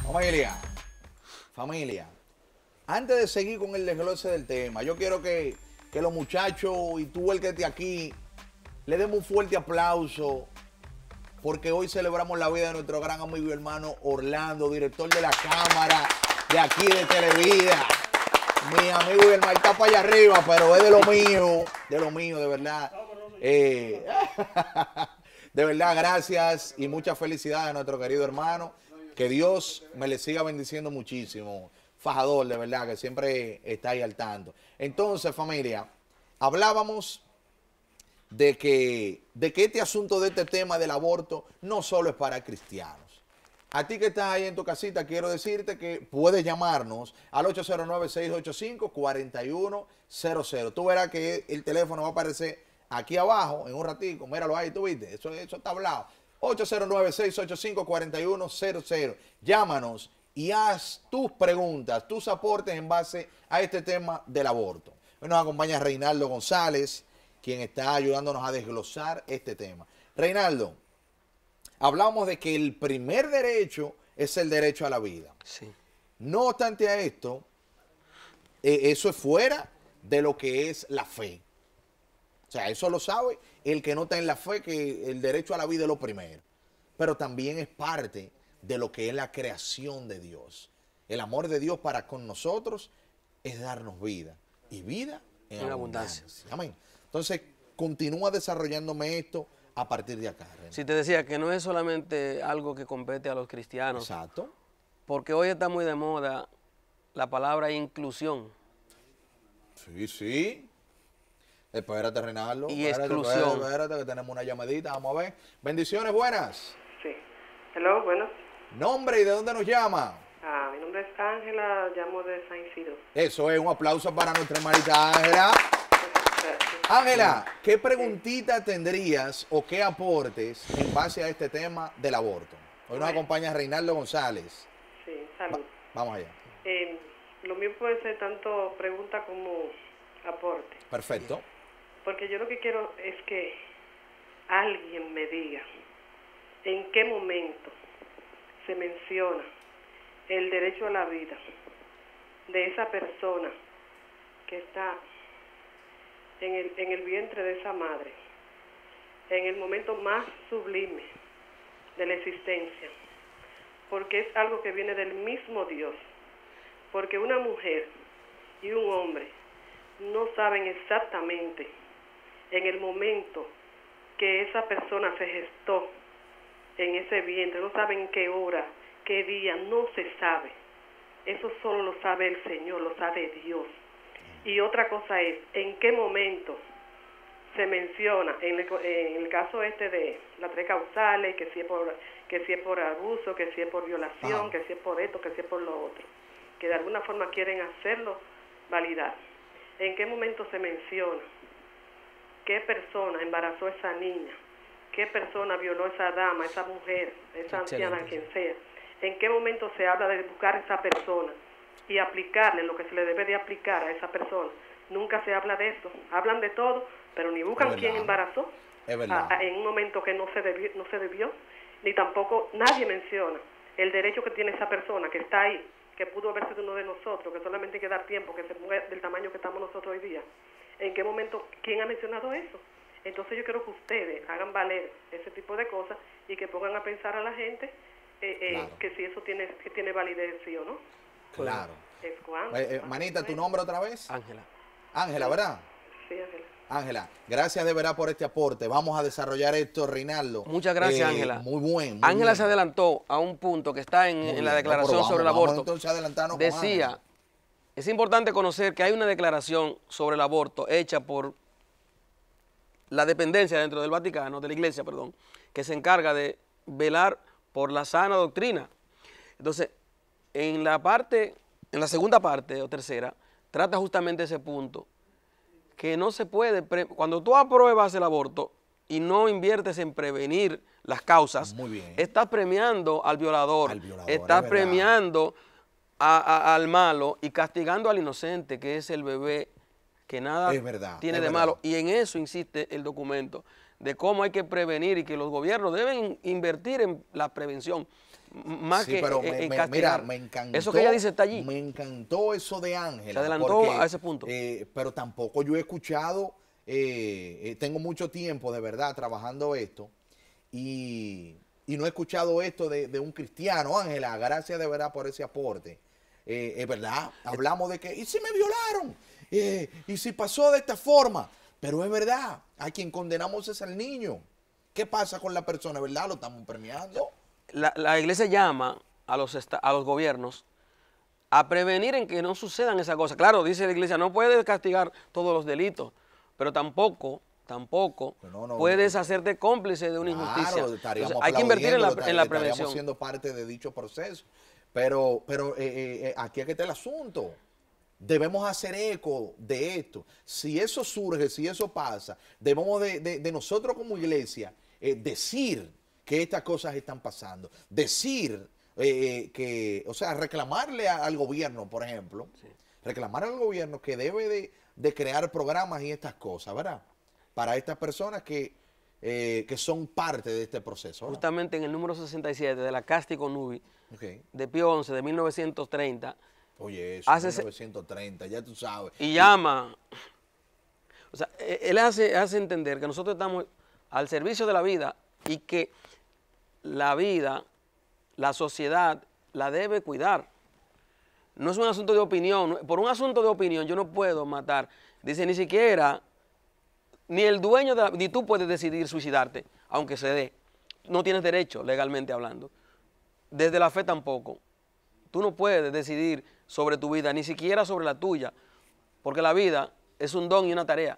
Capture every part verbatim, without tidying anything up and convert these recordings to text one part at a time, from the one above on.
Familia, familia, antes de seguir con el desglose del tema, yo quiero que, que los muchachos y tú el que esté aquí, le demos un fuerte aplauso porque hoy celebramos la vida de nuestro gran amigo y hermano Orlando, director de la cámara de aquí de Televida. Mi amigo y hermano está para allá arriba, pero es de lo mío, de lo mío, de verdad. Eh, de verdad, gracias y muchas felicidades a nuestro querido hermano. Que Dios me le siga bendiciendo muchísimo. Fajador, de verdad, que siempre está ahí al tanto. Entonces, familia, hablábamos de que, de que este asunto de este tema del aborto no solo es para cristianos. A ti que estás ahí en tu casita, quiero decirte que puedes llamarnos al ocho cero nueve, seis ocho cinco, cuatro uno cero cero. Tú verás que el teléfono va a aparecer aquí abajo en un ratico. Míralo ahí, tú viste, eso, eso está hablado. ocho cero nueve, seis ocho cinco, cuatro uno cero cero. Llámanos y haz tus preguntas, tus aportes en base a este tema del aborto. Hoy nos acompaña Reinaldo González, quien está ayudándonos a desglosar este tema. Reinaldo, hablamos de que el primer derecho es el derecho a la vida. Sí. No obstante a esto, eh, eso es fuera de lo que es la fe. O sea, eso lo sabe el que no está en la fe, que el derecho a la vida es lo primero. Pero también es parte de lo que es la creación de Dios. El amor de Dios para con nosotros es darnos vida. Y vida en, en abundancia. abundancia. Amén. Entonces, continúa desarrollándome esto a partir de acá. René. Si te decía que no es solamente algo que compete a los cristianos. Exacto. Porque hoy está muy de moda la palabra inclusión. Sí, sí. Espérate, Reinaldo. Y espérate, exclusión. Espérate, espérate, que tenemos una llamadita. Vamos a ver. Bendiciones, buenas. Sí. Hello, buenas. Nombre y de dónde nos llama. Ah, mi nombre es Ángela, llamo de San Isidro. Eso es, un aplauso para nuestra hermanita Ángela. Ángela, ¿qué preguntita tendrías o qué aportes en base a este tema del aborto? Hoy nos acompaña Reinaldo González. Sí, salud. Va, vamos allá. Eh, lo mío puede ser tanto pregunta como aporte. Perfecto. Porque yo lo que quiero es que alguien me diga en qué momento se menciona el derecho a la vida de esa persona que está en el, en el vientre de esa madre, en el momento más sublime de la existencia, porque es algo que viene del mismo Dios, porque una mujer y un hombre no saben exactamente en el momento que esa persona se gestó en ese vientre, no saben qué hora, qué día, no se sabe. Eso solo lo sabe el Señor, lo sabe Dios. Y otra cosa es, ¿en qué momento se menciona, en el, en el caso este de las tres causales, que si es por, que si es por abuso, que si es por violación, Ajá. que si es por esto, que si es por lo otro, que de alguna forma quieren hacerlo validar? ¿En qué momento se menciona qué persona embarazó a esa niña? ¿Qué persona violó a esa dama, esa mujer, esa Excelente. anciana, quien sea? ¿En qué momento se habla de buscar a esa persona y aplicarle lo que se le debe de aplicar a esa persona? Nunca se habla de eso. Hablan de todo, pero ni buscan quién embarazó a, a, en un momento que no se, debió, no se debió, ni tampoco nadie menciona el derecho que tiene esa persona que está ahí, que pudo haber sido uno de nosotros, que solamente hay que dar tiempo, que se ponga del tamaño que estamos nosotros hoy día. ¿En qué momento, quién ha mencionado eso? Entonces yo quiero que ustedes hagan valer ese tipo de cosas y que pongan a pensar a la gente eh, eh, claro. que si eso tiene, que tiene validez, sí o no. Claro. Es cuando, eh, eh, manita, ¿tu nombre otra vez? Ángela. Ángela, ¿verdad? Sí, Ángela. Ángela, gracias de verdad por este aporte. Vamos a desarrollar esto, Reinaldo. Muchas gracias, Ángela. Eh, muy buen. Ángela se adelantó a un punto que está en, en la declaración no, vamos, sobre el aborto. Vamos entonces a adelantarnos con Decía, Ángela. Es importante conocer que hay una declaración sobre el aborto hecha por la dependencia dentro del Vaticano, de la Iglesia, perdón, que se encarga de velar por la sana doctrina. Entonces, en la parte, en la segunda parte o tercera, trata justamente ese punto, que no se puede, pre cuando tú apruebas el aborto y no inviertes en prevenir las causas, Muy bien. estás premiando al violador, al violador estás premiando a, a, al malo y castigando al inocente, que es el bebé que nada es verdad, tiene es de verdad. malo. Y en eso insiste el documento, de cómo hay que prevenir y que los gobiernos deben invertir en la prevención. más Sí, que pero en, me, en me- castigar. mira, me encantó. Eso que ella dice está allí. Me encantó eso de Ángela. Se adelantó porque, a ese punto. eh, pero tampoco yo he escuchado, eh, eh, tengo mucho tiempo de verdad trabajando esto y, y no he escuchado esto de, de un cristiano. Ángela, gracias de verdad por ese aporte. Eh, es verdad, hablamos de que, ¿y si me violaron? Eh, ¿Y si pasó de esta forma? Pero es verdad, a quien condenamos es al niño. ¿Qué pasa con la persona, verdad? Lo estamos premiando. La, la iglesia llama a los, esta- a los gobiernos a prevenir en que no sucedan esas cosas. Claro, dice la iglesia, no puedes castigar todos los delitos, pero tampoco, tampoco Pero no, no, puedes no. hacerte cómplice de una injusticia. Claro, estaríamos Entonces, hay que invertir en la, aplaudiéndolo, en la estaríamos prevención. siendo parte de dicho proceso. Pero, pero eh, eh, eh, aquí es que está el asunto. Debemos hacer eco de esto. Si eso surge, si eso pasa, debemos de, de- de nosotros como iglesia eh, decir que estas cosas están pasando. Decir eh, que, o sea, reclamarle a- al gobierno, por ejemplo, reclamar al gobierno que debe de, de crear programas y estas cosas, ¿verdad? Para estas personas que, eh, que son parte de este proceso, ¿verdad? Justamente en el número sesenta y siete de la Cástico Nubi, Ok. de Pío once de mil novecientos treinta, Oye, eso, Hace mil se- novecientos treinta, ya tú sabes. y llama, o sea, e- él hace, hace entender que nosotros estamos al servicio de la vida y que la vida, la sociedad, la debe cuidar. No es un asunto de opinión. Por un asunto de opinión yo no puedo matar. Dice, ni siquiera, ni el dueño, de la, ni tú puedes decidir suicidarte, aunque se dé. No tienes derecho, legalmente hablando. Desde la fe tampoco. Tú no puedes decidir sobre tu vida, ni siquiera sobre la tuya, porque la vida es un don y una tarea.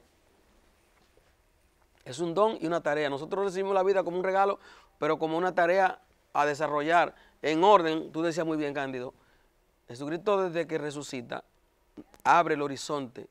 Es un don y una tarea. Nosotros recibimos la vida como un regalo, pero como una tarea a desarrollar en orden. Tú decías muy bien, Cándido, Jesucristo desde que resucita abre el horizonte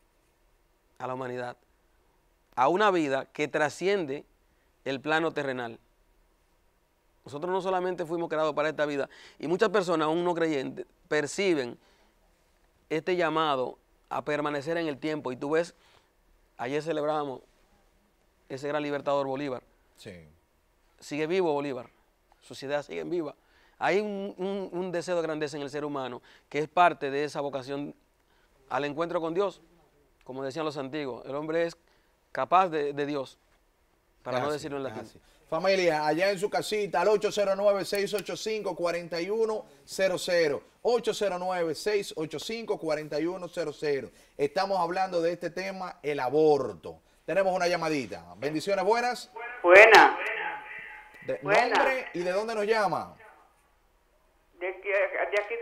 a la humanidad, a una vida que trasciende el plano terrenal. Nosotros no solamente fuimos creados para esta vida, y muchas personas, aún no creyentes, perciben este llamado a permanecer en el tiempo. Y tú ves, ayer celebramos ese gran libertador Bolívar. Sí. Sigue vivo Bolívar, su sociedad sigue viva. Hay un, un, un deseo de grandeza en el ser humano que es parte de esa vocación al encuentro con Dios. Como decían los antiguos, el hombre es capaz de, de Dios, para no Gracias, decirlo en latín. gracias. Familia, allá en su casita, al ocho cero nueve, seis ocho cinco, cuatro uno cero cero. ocho cero nueve, seis ocho cinco, cuatro uno cero cero. Estamos hablando de este tema, el aborto. Tenemos una llamadita. Bendiciones, buenas. Buena. De, Buena. ¿Nombre y de dónde nos llama? De, aquí- de aquí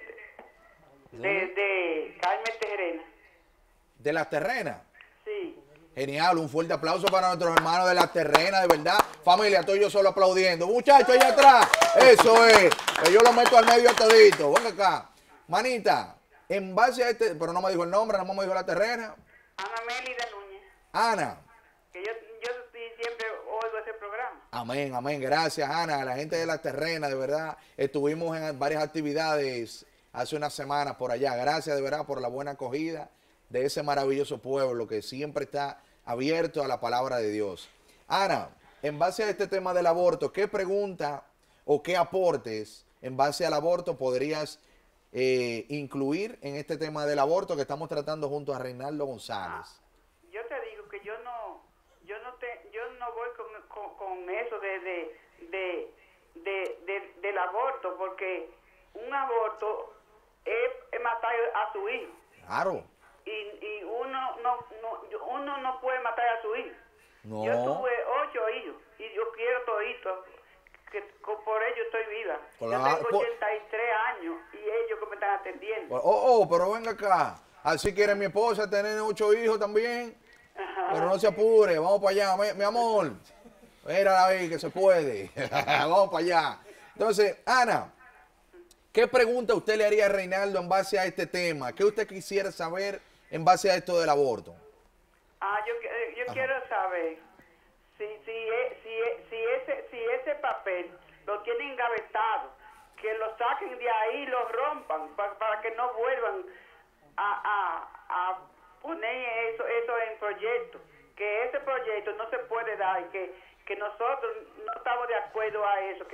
de, de, de, de Carmen Tejerena. De Las Terrenas. Sí. Genial, un fuerte aplauso para nuestros hermanos de Las Terrenas, de verdad. Familia, estoy yo solo aplaudiendo. Muchachos, allá atrás. Eso es. Que yo lo meto al medio todito. Venga acá. Manita, en base a este, pero no me dijo el nombre, no me dijo La Terrena. Ana Mélida Núñez. Ana. Que yo, yo sí siempre oigo ese programa. Amén, amén. Gracias, Ana. A la gente de Las Terrenas, de verdad. Estuvimos en varias actividades hace unas semanas por allá. Gracias, de verdad, por la buena acogida de ese maravilloso pueblo que siempre está abierto a la palabra de Dios. Ana, en base a este tema del aborto, ¿qué pregunta o qué aportes en base al aborto podrías eh, incluir en este tema del aborto que estamos tratando junto a Reinaldo González? Yo te digo que yo no, yo no te, yo no voy con, con, con eso de, de, de, de, de- del aborto, porque un aborto es, es matar a su hijo. Claro. Y, y uno no, no uno no puede matar a su hijo. No. Yo tuve ocho hijos y yo quiero todito, que co- por ello estoy viva. Claro, Yo tengo por- ochenta y tres años y ellos que me están atendiendo. Oh, oh, pero venga acá. Así quiere mi esposa tener ocho hijos también. Pero no se apure, vamos para allá, mi, mi amor. Mira ahí que se puede. Vamos para allá. Entonces, Ana, ¿qué pregunta usted le haría a Reinaldo en base a este tema? ¿Qué usted quisiera saber en base a esto del aborto? Ah, yo, eh, yo quiero saber si, si, e- si, e- si, ese, si ese papel lo tienen engavetado, que lo saquen de ahí y lo rompan pa- para que no vuelvan a, a, a poner eso, eso en proyecto. Que ese proyecto no se puede dar y que, que nosotros no estamos de acuerdo a eso, que,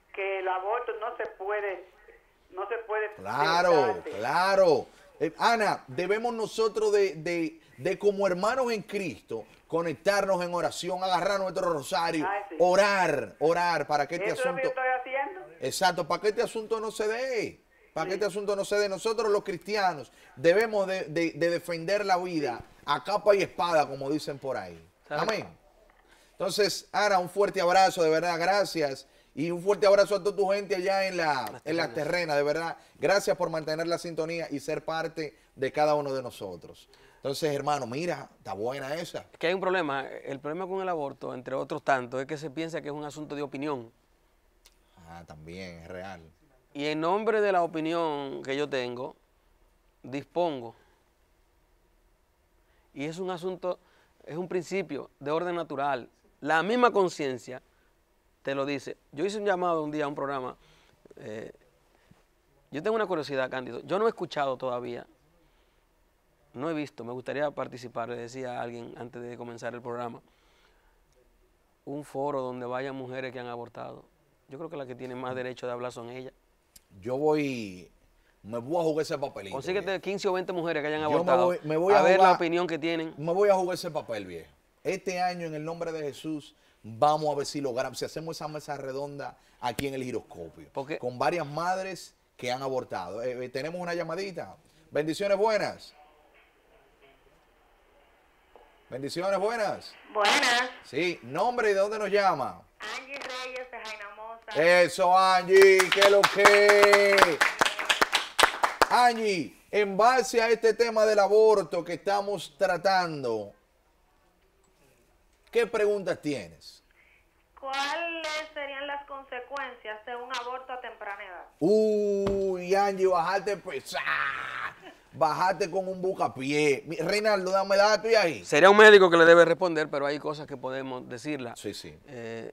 que el aborto no se puede, no se puede. Claro, darse. claro. Eh, Ana, debemos nosotros de, de, de como hermanos en Cristo conectarnos en oración, agarrar nuestro rosario, Ay, sí. orar, orar para que este Eso es lo que yo asunto, estoy haciendo. exacto, para que este asunto no se dé, para que este asunto no se dé. Nosotros los cristianos debemos de, de- de defender la vida a capa y espada, como dicen por ahí. Amén. Entonces, Ana, un fuerte abrazo, de verdad, gracias. Y un fuerte abrazo a toda tu gente allá en la, en la terrena, de verdad. Gracias por mantener la sintonía y ser parte de cada uno de nosotros. Entonces, hermano, mira, está buena esa. Que hay un problema. El problema con el aborto, entre otros tantos, es que se piensa que es un asunto de opinión. Ah, también, es real. Y en nombre de la opinión que yo tengo, dispongo. Y es un asunto, es un principio de orden natural. La misma conciencia te lo dice. Yo hice un llamado un día a un programa. eh, yo tengo una curiosidad, Cándido. Yo no he escuchado todavía, no he visto, me gustaría participar, le decía a alguien antes de comenzar el programa, un foro donde vayan mujeres que han abortado. Yo creo que las que tienen más derecho de hablar son ellas. Yo voy, me voy a jugar ese papelito. Consíguete viejo. quince o veinte mujeres que hayan Yo me abortado, voy- me voy a, a ver la jugar- opinión que tienen. Me voy a jugar ese papel, viejo. Este año, en el nombre de Jesús, vamos a ver si logramos, si hacemos esa mesa redonda aquí en el giroscopio. Porque- con varias madres que han abortado. Eh, eh, tenemos una llamadita. Bendiciones buenas. Bendiciones buenas. Buenas, Sí, nombre y de dónde nos llama. Angie Reyes de Jaina Moza. Eso, Angie, ¿qué lo que? Angie, en base a este tema del aborto que estamos tratando, ¿qué preguntas tienes? ¿Cuáles serían las consecuencias de un aborto a temprana edad? Uy, Angie, bajate pesada. Bajate con un bucapié. Mi- Reinaldo, dame dato y ahí. Sería un médico que le debe responder, pero hay cosas que podemos decirla. Sí, sí. Eh,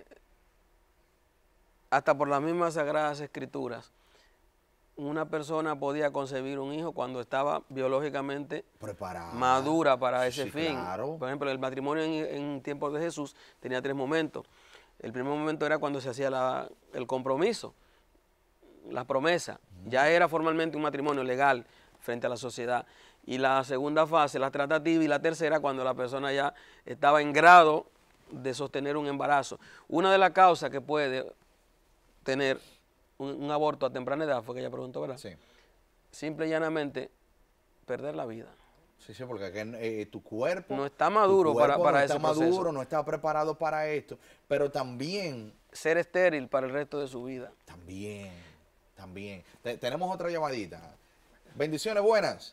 hasta por las mismas Sagradas Escrituras, una persona podía concebir un hijo cuando estaba biológicamente Preparada. madura para ese Sí, fin. claro. Por ejemplo, el matrimonio en, en tiempos de Jesús tenía tres momentos. El primer momento era cuando se hacía la- el compromiso, la promesa. Ya era formalmente un matrimonio legal frente a la sociedad. Y la segunda fase, la tratativa, y la tercera, cuando la persona ya estaba en grado de sostener un embarazo. Una de las causas que puede tener un, un aborto a temprana edad, fue que ella preguntó, ¿verdad? Sí, Simple y llanamente, perder la vida. sí, sí, porque que, eh, tu cuerpo No está tu maduro para- cuerpo para no ese está maduro, proceso. no está preparado para esto, pero también, Ser estéril para el resto de su vida. también, también. Te- tenemos otra llamadita. Bendiciones buenas.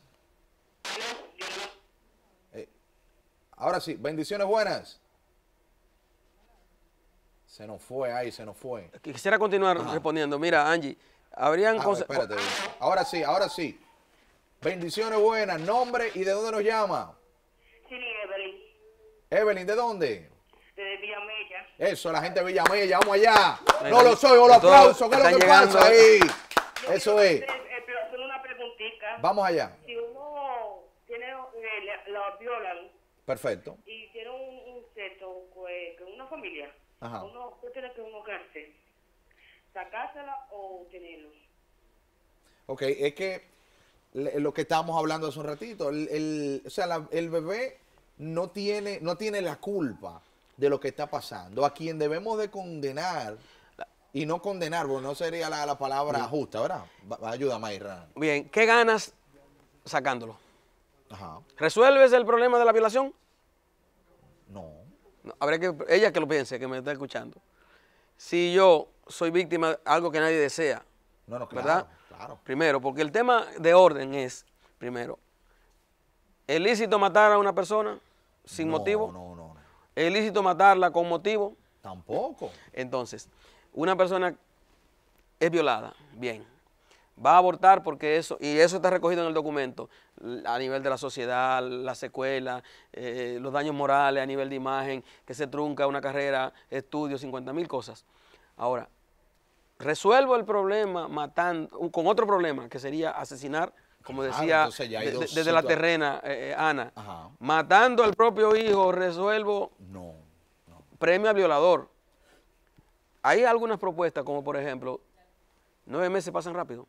Eh, ahora sí, bendiciones buenas. Se nos fue ahí, se nos fue. Quisiera continuar Ajá. respondiendo. Mira, Angie, habrían... Ah, conse- espérate. Ahora sí, ahora sí. Bendiciones buenas. Nombre y de dónde nos llama. Sí, Evelyn, Evelyn, ¿de dónde? de Villamella. Eso, la gente de Villamella, vamos allá. Ahí No está. lo soy, o lo Que todos aplauso, ¿qué es lo están que llegando. pasa ahí? Eso es. Eh, eh, pero hacer una preguntita. Vamos allá. Si uno tiene, eh, la, la violan Perfecto. y tiene un, un sexo pues, con una familia, Ajá. uno, ¿qué tiene que uno que hacer? ¿Sacársela o tenerlos? Ok, es que le- lo que estábamos hablando hace un ratito, el, el- o sea, la- el bebé no tiene, no tiene la culpa de lo que está pasando. A quien debemos de condenar, y no condenar, porque no sería la, la palabra justa, ¿verdad? Va- va, ayúdame ahí, Ran. Bien, ¿qué ganas sacándolo? Ajá. ¿Resuelves el problema de la violación? No. No, habría que, ella que lo piense, que me está escuchando. Si yo soy víctima de algo que nadie desea, No, no, claro. ¿verdad? Claro. Primero, porque el tema de orden es, primero, ¿es lícito matar a una persona sin No, motivo? No, no, no. ¿Es lícito matarla con motivo? Tampoco. Entonces, una persona es violada, bien, va a abortar porque eso, y eso está recogido en el documento, a nivel de la sociedad, la secuela, eh, los daños morales a nivel de imagen, que se trunca una carrera, estudios, cincuenta mil cosas. Ahora, resuelvo el problema matando, con otro problema, que sería asesinar, como Claro, decía entonces ya hay de- dos de- desde la situa- terrena, eh, eh, Ana, Ajá. matando al propio hijo, resuelvo No. No. premio al violador. hay algunas propuestas, como por ejemplo, nueve meses pasan rápido.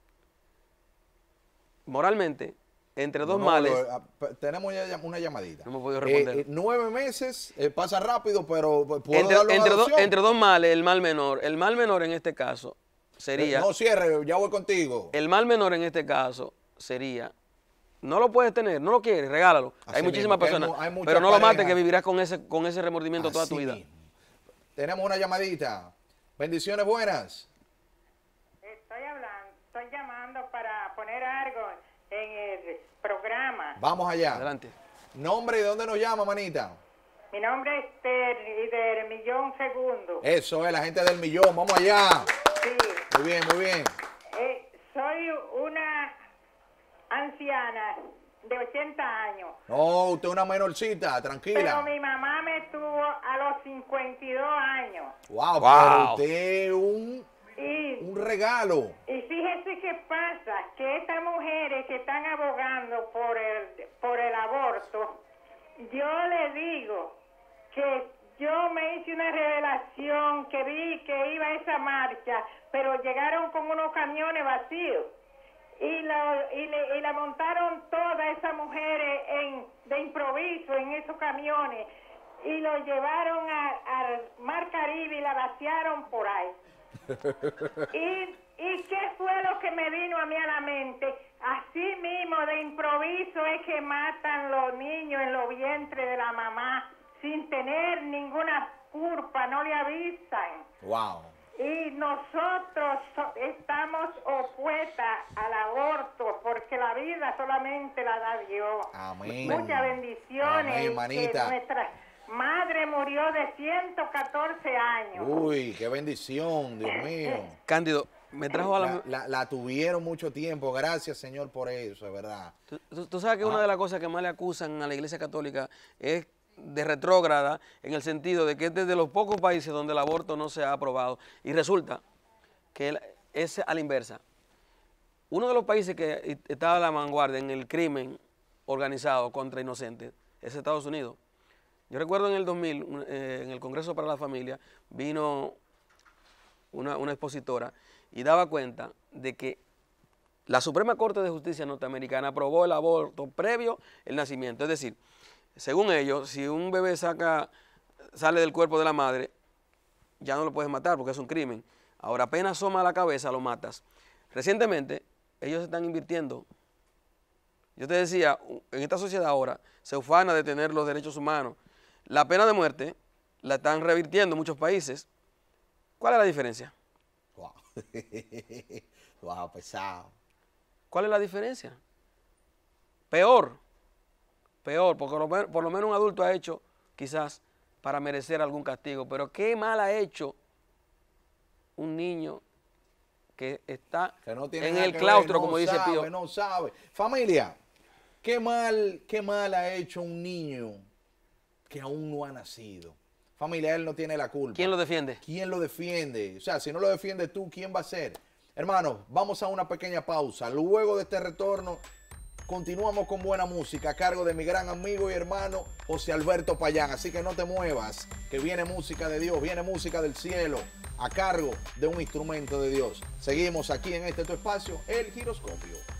Moralmente, entre dos No, males... lo- tenemos ya una llamadita. No me he podido responder. Eh, eh, nueve meses, eh, pasa rápido, pero puedo Entre, darle una entre, do- adopción. entre dos males, el mal menor. El mal menor en este caso sería... Eh, no cierre, ya voy contigo. El mal menor en este caso sería... No lo puedes tener, no lo quieres, regálalo. Así hay muchísimas mismo, que hay personas, mu- hay muchas pero no lo mates, parejas. que vivirás con ese, con ese remordimiento toda tu Así vida. mismo. Tenemos una llamadita. Bendiciones buenas. Estoy hablando, estoy llamando para poner algo en el programa. Vamos allá. Adelante. Nombre y de dónde nos llama, manita. Mi nombre es Ter y del Millón Segundo. Eso es, la gente del millón. Vamos allá. Sí, Muy bien, muy bien. eh, soy una anciana de ochenta años. No, usted es una menorcita, Pero tranquila. mi mamá me tuvo a los cincuenta y dos años. Wow, Wow. pero usted es un, Y, un regalo. y fíjese qué pasa, que estas mujeres que están abogando por el, por el aborto, yo le digo que yo me hice una revelación, que vi que iba a esa marcha, pero llegaron con unos camiones vacíos. Y, lo, y, le, y la montaron todas esas mujeres en, de improviso en esos camiones y lo llevaron al Mar Caribe y la vaciaron por ahí. ¿Y, ¿Y qué fue lo que me vino a mí a la mente? Así mismo, de improviso, es que matan los niños en los vientres de la mamá sin tener ninguna culpa, no le avisan. Wow. Y nosotros so- estamos opuestas al aborto porque la vida solamente la da Dios. Amén. Muchas bendiciones. Amén, que manita. nuestra madre murió de ciento catorce años. Uy, qué bendición, Dios mío. Cándido, me trajo a la... La, la- la tuvieron mucho tiempo. Gracias, Señor, por eso, es verdad. Tú, tú- tú sabes que Ah. una de las cosas que más le acusan a la Iglesia Católica es de retrógrada, en el sentido de que es de los pocos países donde el aborto no se ha aprobado. Y resulta que el- es a la inversa. Uno de los países que está a la vanguardia en el crimen organizado contra inocentes es Estados Unidos. Yo recuerdo en el dos mil, un- eh, en el Congreso para la Familia, vino una, una expositora y daba cuenta de que la Suprema Corte de Justicia norteamericana aprobó el aborto previo al nacimiento. Es decir, según ellos, si un bebé saca, sale del cuerpo de la madre, ya no lo puedes matar porque es un crimen. Ahora, apenas asoma la cabeza, lo matas. Recientemente, ellos están invirtiendo. Yo te decía, en esta sociedad ahora se ufana de tener los derechos humanos. La pena de muerte la están revirtiendo en muchos países. ¿Cuál es la diferencia? Wow. Wow, pesado. ¿Cuál es la diferencia? Peor. Peor, porque lo men- por lo menos un adulto ha hecho quizás para merecer algún castigo. Pero qué mal ha hecho un niño que está Que no tiene en nada el que claustro, ver, no como dice sabe, Pío. No sabe. Familia, ¿qué mal, qué mal ha hecho un niño que aún no ha nacido? Familia, él no tiene la culpa. ¿Quién lo defiende? ¿Quién lo defiende? O sea, si no lo defiende tú, ¿quién va a ser? Hermanos, vamos a una pequeña pausa. Luego de este retorno, continuamos con buena música a cargo de mi gran amigo y hermano José Alberto Payán. Así que no te muevas, que viene música de Dios, viene música del cielo a cargo de un instrumento de Dios. Seguimos aquí en este tu espacio, El Giroscopio.